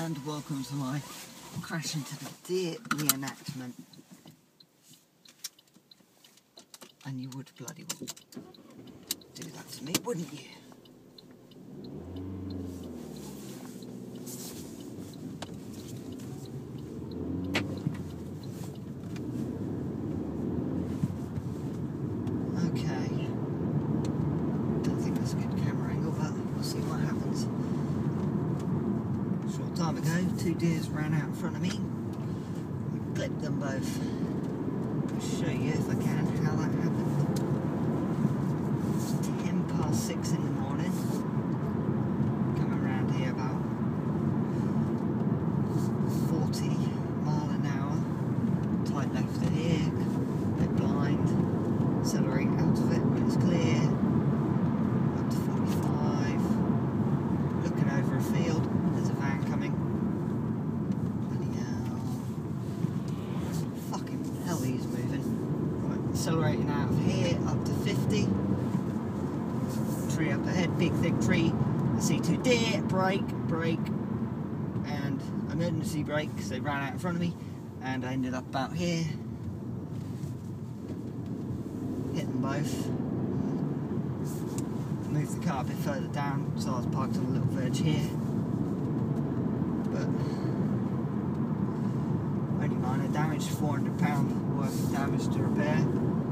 and welcome to my crash into the deer reenactment. And you would bloody well do that to me, wouldn't you? Okay. Don't think that's a good camera angle, but we'll see what happens. A short time ago, two deers ran out in front of me. I clipped them both. I'll show you if I can how that happened. It's 6:10 in the morning. Coming around here about 40 mile an hour. Tight left to here, bit blind. Accelerate out of it when it's clear. Up to 45. Looking over a field. There's a van coming. Bloody hell. Fucking hell, he's moving. Right, accelerating out of here up to 50. Tree up ahead, big thick tree. I see two deer, brake, and emergency brake because they ran out in front of me, and I ended up about here. Hit them both. Moved the car a bit further down, so I was parked on a little verge here. But only minor damage, £400 worth of damage to repair.